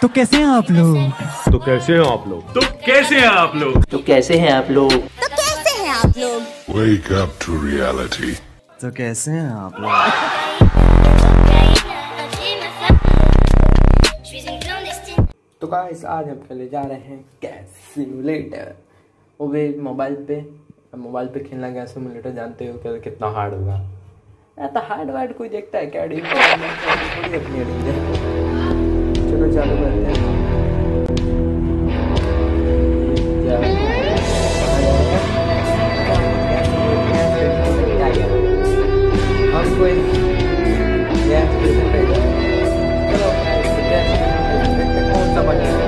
तो कैसे हैं आप लोग? तो कैसे हैं आप लोग? तो कैसे हैं आप लोग? तो कैसे हैं आप लोग? तो कैसे हैं आप लोग? Wake up to reality. तो कैसे हैं आप लोग? तो गाइस आज हम खेलने जा रहे हैं गैस सिमुलेटर। वो भी मोबाइल पे। अब मोबाइल पे खेलना गैस सिमुलेटर जानते हो क्या कितना हार्ड होगा। ऐसा हार्ड वार्ड कोई देखता है क्या? अपनी चलो चालू करते हैं। हम कोई गैस स्टेशन पे जा रहे हैं। चलो गैस स्टेशन पे कौन सा बनेगा?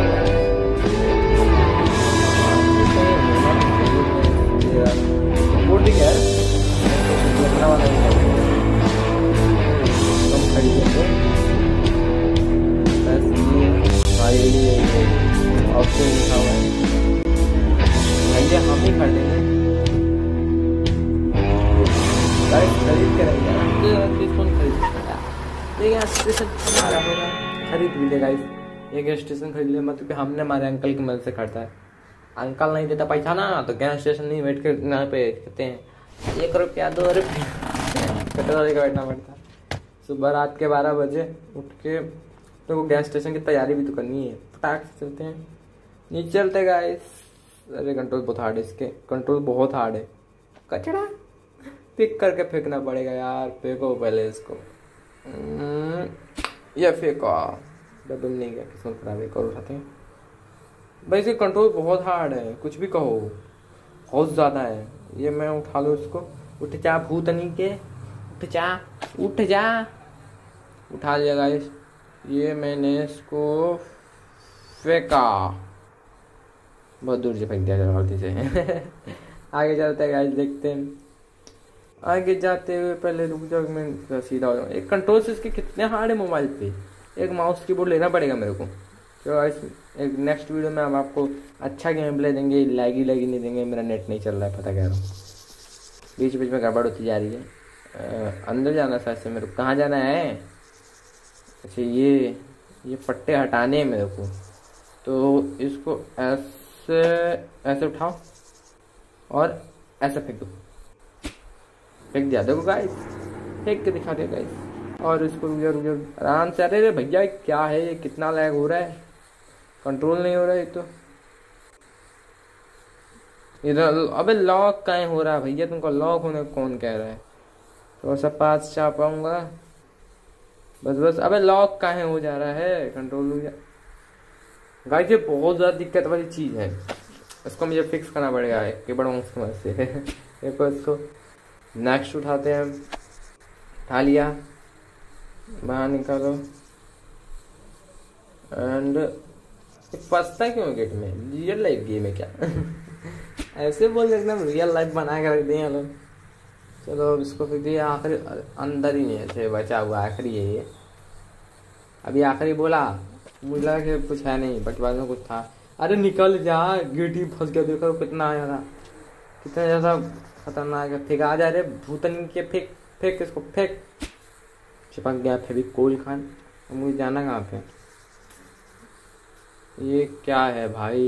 ऑप्शन लिखा हुआ है भैया, हम ही खरीदेंगे। खरीद के रहेगा कौन खरीद सकता है? ये स्टेशन हमारा होगा, खरीद भी लेगा। ये गैस स्टेशन खरीद ले, मतलब कि हमने हमारे अंकल की मदद से खरीदा है। अंकल नहीं देता पैसा ना, तो गैस स्टेशन नहीं बैठ के यहाँ पे कहते हैं 1 रुपया 2 रुपया कटोरे का बैठना पड़ता है। सुबह रात के 12 बजे उठ के तो वो गैस स्टेशन की तैयारी भी तो करनी है। फटाक से चलते हैं, नीचे चलते गाइस। अरे कंट्रोल बहुत हार्ड है, इसके कंट्रोल बहुत हार्ड है। कचरा पिक करके फेंकना पड़ेगा यार। फेंको पहले इसको। ये फेंको, डबल नहीं गया, किस्मत खराब है। और उठाते हैं भाई, इसके कंट्रोल बहुत हार्ड है, कुछ भी कहो बहुत ज़्यादा है। ये मैं उठा लूँ इसको। उठ जा भूतनी के, उठ जा उठ जा। उठा लिया गाइस। ये मैंने इसको फेंका, बहुत दूर से फेंक दिया गलती से। आगे चलते हैं गाइस, देखते हैं। आगे जाते हुए पहले रुक जाओ, मैं सीधा हो जाऊँ। एक कंट्रोल से इसके कितने हार्ड है मोबाइल पे। एक माउस कीबोर्ड लेना पड़ेगा मेरे को। तो गाइस एक नेक्स्ट वीडियो में हम आपको अच्छा गेम प्ले देंगे। लैगी नहीं देंगे, मेरा नेट नहीं चल रहा है, पता कह रहा हूँ। बीच बीच में गड़बड़ होती जा रही है। अंदर जाना शायद से मेरे को। कहाँ जाना है? अच्छा ये पट्टे हटाने हैं मेरे को। तो इसको ऐसे उठाओ और ऐसे फेंक दो। फेंक दिया, देखो गाइस, फेंक के दिखा दिया गाइस। और इसको रुक आराम से। अरे भैया क्या है ये, कितना लैग हो रहा है, कंट्रोल नहीं हो रहा है तो। इधर अबे लॉक कहीं हो रहा है भैया, तुमको लॉक होने को कौन कह रहा है? तो ऐसा पास चाह पाऊंगा बस। अबे लॉक कहाँ हो जा रहा है, कंट्रोल हो गया गाइस। ये बहुत ज़्यादा दिक्कत वाली चीज़ है, इसको मुझे फिक्स करना पड़ेगा कि बड़ा मुश्किल से। देखो इसको नेक्स्ट उठाते हैं। उठा लिया, बाहर निकालो। एंड फंसता क्यों गेट में? रियल लाइफ गेम है क्या? ऐसे बोल एकदम रियल लाइफ बना के रख दिए लोग। चलो इसको फिर दिया आखिरी, अंदर ही नहीं है, बचा हुआ आखिरी है ये। अभी आखिरी बोला, मुझे लगा कि कुछ है नहीं, बट बाद में कुछ था। अरे निकल जा, गेट ही फंस गया। देखो कितना आया था, कितना ज़्यादा खतरनाक है। फेंक आ जा रहे भूतनी के, फेंक इसको, फेंक। चिपक गया फेविकोल खान। मुझे जाना कहाँ पे? ये क्या है भाई?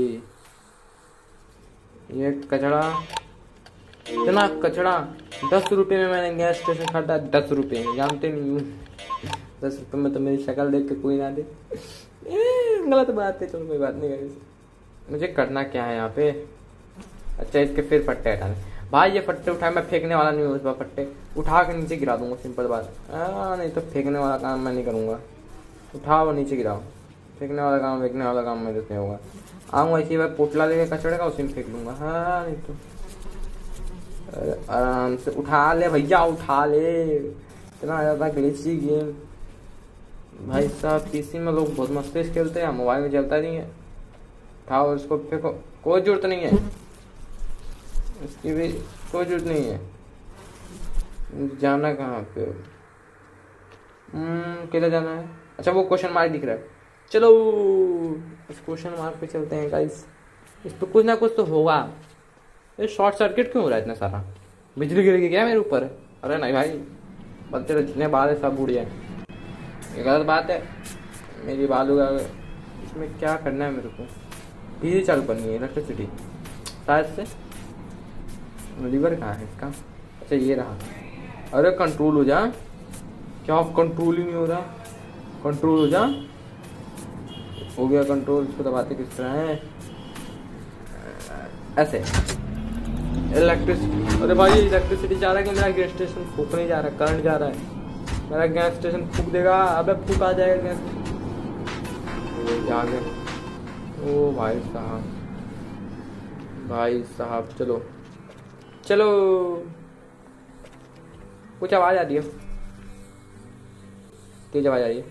ये कचड़ा, इतना कचड़ा। 10 रुपये में मैंने गैस स्टेशन खरीदा, 10 रुपये में, जानते नहीं हूँ। 10 रुपये में तो मेरी शक्ल देख के कोई ना दे। गलत बात है, चलो कोई बात नहीं। मुझे करना क्या है यहाँ पे? अच्छा इसके फिर फट्टे हटाने। भाई ये फट्टे उठाए, मैं फेंकने वाला नहीं हूँ। उस बार फट्टे उठा के नीचे गिरा दूंगा, सिंपल बात। नहीं तो फेंकने वाला काम मैं नहीं करूँगा। उठाओ नीचे गिराओ, फेंकने वाला काम मेरे से होगा। आऊँगा इसी बार पोटला लेके कचड़े का, उसी में फेंक लूँगा। हाँ नहीं तो आराम से उठा ले भैया, उठा ले। इतना ज़्यादा ग्लिची गेम भाई साहब। पीसी में लोग बहुत मस्ती से खेलते हैं, मोबाइल में चलता नहीं है। उठाओ इसको, फेंको, कोई जरूरत नहीं है इसकी भी, कोई जरूरत नहीं है। जाना कहाँ पे? किधर जाना है? अच्छा वो क्वेश्चन मार्क दिख रहा है। चलो इस क्वेश्चन मार्क पे चलते हैं गाइस। इस पर कुछ ना कुछ तो होगा। ये शॉर्ट सर्किट क्यों हो रहा है इतना सारा? बिजली गिरेगी क्या मेरे ऊपर? अरे नहीं भाई, बस तेरे जितने बाल है सब उड़ जाए। ये गलत बात है। मेरी बालू का इसमें क्या करना है मेरे को? बिजली चालू करनी है, इलेक्ट्रिसिटी शायद से। लीवर कहाँ है इसका? अच्छा ये रहा। अरे कंट्रोल हो जा। क्या कंट्रोल ही नहीं हो रहा? कंट्रोल हो जा। हो गया कंट्रोल। इसको दबाते किस तरह है? ऐसे इलेक्ट्रिसिटी। अरे भाई इलेक्ट्रिसिटी जा रहा है कि मेरा गैस स्टेशन फूक नहीं जा रहा, करंट जा रहा है। मेरा गैस स्टेशन फूक देगा। अबे फूक आ जाएगा गैस। आ गया। ओ भाई साहब, भाई साहब चलो चलो। कुछ आवाज आ रही है, तेज आवाज आ रही है।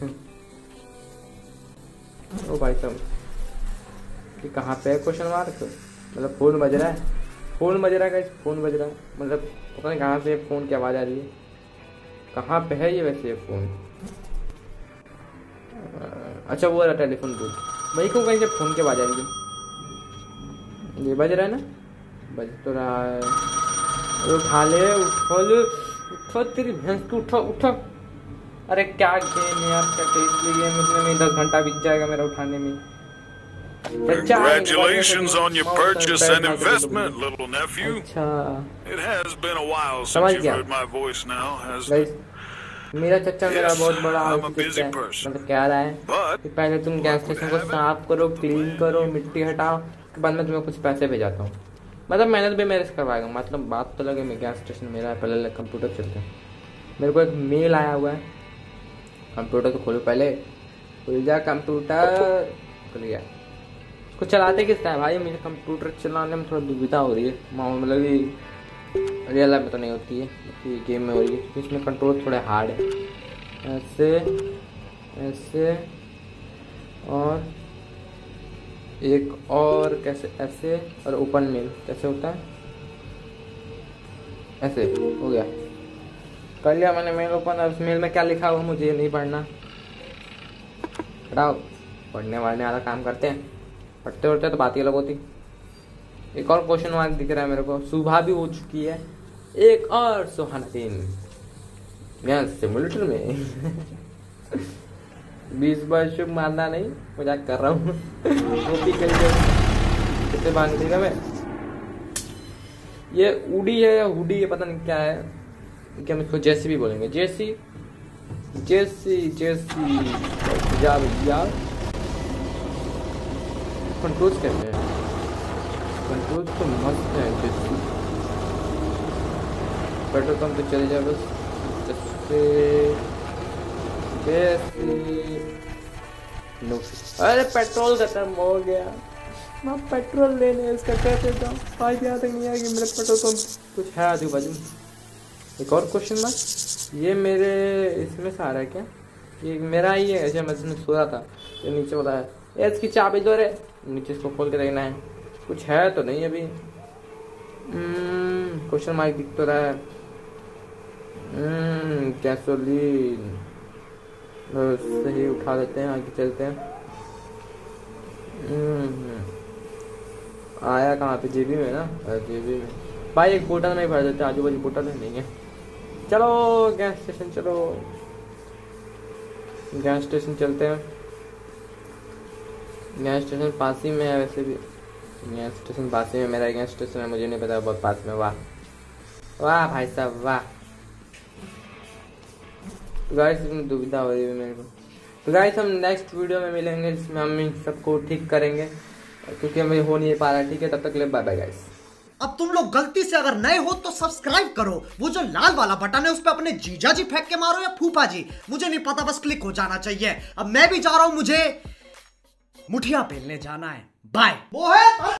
ओ भाई साहब कि कहाँ पे है क्वेश्चन मार्क? मतलब फोन बज रहा है, फोन बज रहा है गाइस, फोन बज रहा है। मतलब पता नहीं कहाँ से फोन की आवाज़ आ रही है। कहाँ पे है ये वैसे ये फोन? अच्छा वो रहा टेलीफोन बूथ। वही क्यों कहीं से फोन की आवाज़ आ रही है? ये बज रहा है ना? बज तो रहा है। उठा ले, उठो तेरी भैंस को, उठो उठो। अरे क्या गेम है यार, क्या इसलिए गेम में 10 घंटा बीत जाएगा मेरा उठाने में। Congratulations on your purchase and investment, little nephew. अच्छा It has been a while since you've heard my voice now, hasn't it? मेरा चच्चा मेरा बहुत बड़ा I'm a busy चच्चा है। person. मतलब क्या रहा है But कि पहले तुम गैस स्टेशन को साफ करो, क्लीन करो, मिट्टी हटाओ, के बाद मैं तुम्हें कुछ पैसे भेजाता हूँ। मतलब मेहनत भी मेरे से करवाएगा। मतलब बात तो लगे मैं गैस स्टेशन मेरा है, पहले कंप्यूटर चलते हैं। मेरे को एक मेल आया हुआ है। कंप्यूटर तो खोलो पहले, खुल जा कंप्यूटर। खुल गया। इसको चलाते किस तरह भाई? मुझे कंप्यूटर चलाने में थोड़ा दुविधा हो रही है। मतलब कि रियल लाइफ में तो नहीं होती है, कि गेम में हो रही है, क्योंकि इसमें कंट्रोल थोड़े हार्ड है। ऐसे ऐसे और एक और कैसे, ऐसे और ओपन मेल कैसे होता है? ऐसे हो गया, कर लिया मैंने मेल ओपन। अब इस मेल में क्या लिखा हुआ मुझे नहीं पढ़ना। हटाओ, पढ़ने वाले वाला काम करते हैं। पढ़ते उड़ते तो बात ही अलग होती। एक और क्वेश्चन मार्क दिख रहा है मेरे को। सुबह भी हो चुकी है, एक और सुहाना दिन गैस सिमुलेटर में। 20 वर्ष मानना नहीं, मजाक कर रहा हूँ। कितने बांध देगा मैं? ये उड़ी है या हुडी है, पता नहीं क्या है। क्या हम इसको जैसी भी बोलेंगे? जैसी जैसी जैसी जा भैया। कंट्रोल्स कैसे हैं? कंट्रोल्स तो मस्त है। जैसी पेट्रोल पंप पे चले जाए बस। जैसे जैसी नो। अरे पेट्रोल खत्म हो गया, मैं पेट्रोल लेने इसका कैसे जाऊँ? आज यहाँ तक नहीं आया कि मेरा पेट्रोल पंप कुछ है आजू बाजू। एक और क्वेश्चन मार्क। ये मेरे इसमें से आ रहा है क्या? ये मेरा ही है। ऐसे मैं इसमें सो रहा था, ये नीचे वाला है। ये इसकी चाबी दो रे। नीचे इसको खोल के देखना है, कुछ है तो नहीं अभी। क्वेश्चन मार्क दिख तो रहा है। गैसोलीन सही, उठा लेते हैं, आगे चलते हैं। आया कहाँ पे? जेबी में ना, जेबी में। भाई एक बोतल नहीं भर देते, आजू बाजू बोतल नहीं है। चलो गैस स्टेशन, चलो गैस स्टेशन चलते हैं। गैस स्टेशन पास ही में है वैसे भी। गैस स्टेशन पास ही में, मेरा गैस स्टेशन है, मुझे नहीं पता, बहुत पास में। वाह वाह भाई साहब वाह। तो गाइस इसमें दुविधा हो रही है मेरे को। तो गाइस हम नेक्स्ट वीडियो में मिलेंगे, जिसमें हम इन सबको ठीक करेंगे, क्योंकि हमें हो नहीं पा रहा। ठीक है, तब तक के लिए बाय बाय गाइस। अब तुम लोग गलती से अगर नए हो तो सब्सक्राइब करो। वो जो लाल वाला बटन है उस पर अपने जीजा जी फेंक के मारो या फूफा जी, मुझे नहीं पता, बस क्लिक हो जाना चाहिए। अब मैं भी जा रहा हूं, मुझे मुठिया पेलने जाना है। बाय।